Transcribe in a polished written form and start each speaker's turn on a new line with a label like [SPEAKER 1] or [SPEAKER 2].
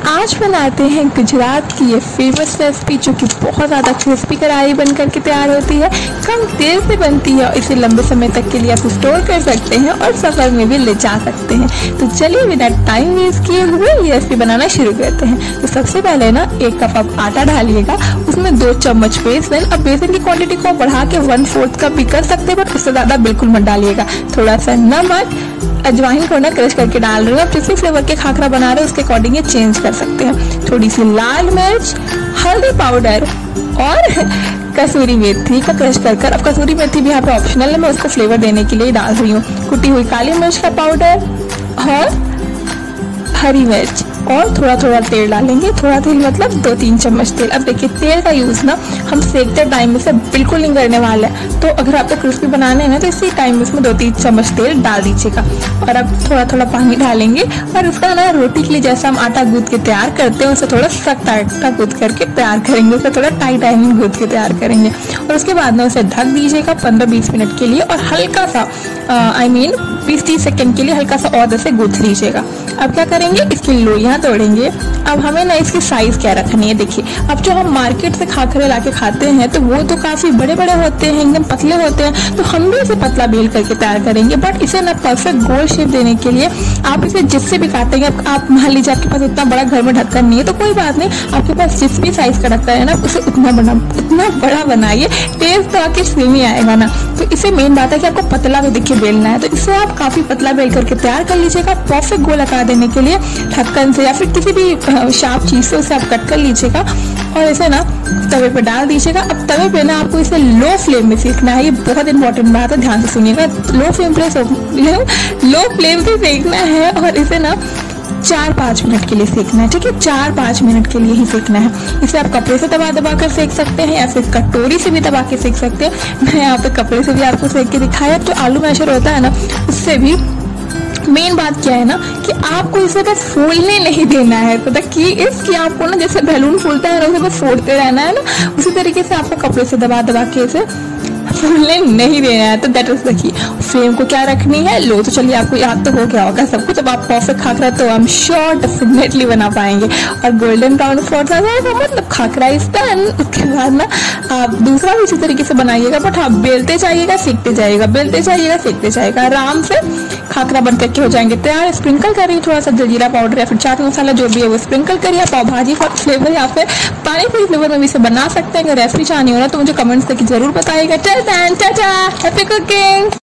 [SPEAKER 1] आज बनाते हैं गुजरात की ये फेमस रेसिपी जो कि बहुत ज़्यादा क्रिस्पी कढ़ाई बन करके तैयार होती है, कम तेल से बनती है और इसे लंबे समय तक के लिए आप स्टोर कर सकते हैं और सफ़र में भी ले जा सकते हैं। तो चलिए बिना टाइम वेस्ट किए हुए ये रेसिपी बनाना शुरू करते हैं। तो सबसे पहले ना 1 कप आप आटा डालिएगा, उसमें 2 चम्मच बेसन। अब बेसन की क्वांटिटी को बढ़ा के 1/4 कप भी कर सकते हैं, बट उससे ज़्यादा बिल्कुल मत डालिएगा। थोड़ा सा नमक, अजवाइन को ना क्रश करके डाल रहे हैं। आप जिस फ्लेवर के खाखरा बना रहे हैं उसके अकॉर्डिंग ये चेंज कर सकते हैं। थोड़ी सी लाल मिर्च, हल्दी पाउडर और कसूरी मेथी को क्रश कर अब कसूरी मेथी भी यहाँ पे ऑप्शनल है, मैं उसको फ्लेवर देने के लिए डाल रही हूँ। कुटी हुई काली मिर्च का पाउडर और हरी मिर्च और थोड़ा थोड़ा तेल डालेंगे। थोड़ा तेल मतलब 2-3 चम्मच तेल। अब देखिए तेल का यूज़ ना हम सेकते टाइम में से बिल्कुल नहीं करने वाले हैं, तो अगर आपको क्रिस्पी बनाने हैं ना तो इसी टाइम में इसमें 2-3 चम्मच तेल डाल दीजिएगा। और अब थोड़ा थोड़ा पानी डालेंगे और उसका ना रोटी के लिए जैसा हम आटा गूंथ के तैयार करते हैं उसे थोड़ा सख्त आटा गूंथ करके तैयार करेंगे, उसे थोड़ा टाइट गूंथ के तैयार करेंगे। और उसके बाद ना उसे ढक दीजिएगा 15-20 मिनट के लिए और हल्का सा 20-30 सेकेंड के लिए हल्का सा और से गूंथ लीजिएगा। अब क्या करेंगे, इसकी लोइयाँ तोड़ेंगे। अब हमें ना इसकी साइज क्या रखनी है, देखिए अब जो हम मार्केट से खाखरे लाके खाते हैं तो वो तो काफी बड़े बड़े होते हैं, एकदम पतले होते हैं, तो हम भी इसे पतला बेल करके तैयार करेंगे। बट इसे ना परफेक्ट गोल शेप देने के लिए आप इसे जिससे भी काटेंगे, आप मान लीजिए आपके पास इतना बड़ा घर में ढक्कन नहीं है तो कोई बात नहीं, आपके पास जिस भी साइज का ढक्कन है ना उसे उतना बड़ा बनाइए, टेस्ट तो आपके सेम ही आएगा ना। तो इसे मेन बात है कि आपको पतला भी देखिए बेलना है, तो इसे आप काफी पतला बेल करके तैयार कर लीजिएगा। परफेक्ट गोल आकार देने के लिए ढक्कन से या फिर किसी भी शार्प चीज से उसे आप कट कर लीजिएगा और इसे ना तवे पे डाल दीजिएगा। अब तवे पे ना आपको इसे लो फ्लेम में सेकना है, ये बहुत इंपॉर्टेंट बात है, ध्यान से सुनिएगा। लो फ्लेम पे सेकना है और इसे ना 4-5 मिनट के लिए सेकना है, ठीक है, 4-5 मिनट के लिए ही सेकना है। इसे आप कपड़े से दबा कर सेक सकते हैं या फिर कटोरी से भी दबा के सेक सकते हैं। मैं यहाँ पे कपड़े से भी आपको सेक के दिखाया। जो आलू मैशर होता है ना उससे भी मेन बात क्या है ना कि आपको इसे बस फूलने नहीं देना है, पता कि इसकी आपको ना जैसे बैलून फूलता है ना उसे बस फोड़ते रहना है ना, उसी तरीके से आपको कपड़े से दबा के इसे फूलने नहीं देना है। तो that is the key. Flame को क्या रखनी है, लो। तो चलिए आपको याद तो हो गया होगा सब कुछ। अब आप परफेक्ट खाखरा तो आई एम श्योर डेफिनेटली बना पाएंगे। और गोल्डन ब्राउन फॉर्स आ जाएगा मतलब खाखरा इज डन। उसके बाद ना आप दूसरा भी इसी तरीके से बनाइएगा, बट हाँ बेलते जाइएगा सेकते जाइएगा, बेलते जाइएगा सेकते जाइएगा, आराम से खाखरा बन करके हो जाएंगे तैयार। स्प्रिंकल करिए थोड़ा सा जलजीरा पाउडर या फिर चाट मसाला जो भी है वो स्प्रिंकल करिए। पाव भाजी फ्लेवर या फिर पानी पूरी फ्लेवर में भी इसे बना सकते हैं। अगर रेसिपी चाहनी हो ना तो मुझे कमेंट्स करके जरूर बताइएगा। Till then tata, happy cooking.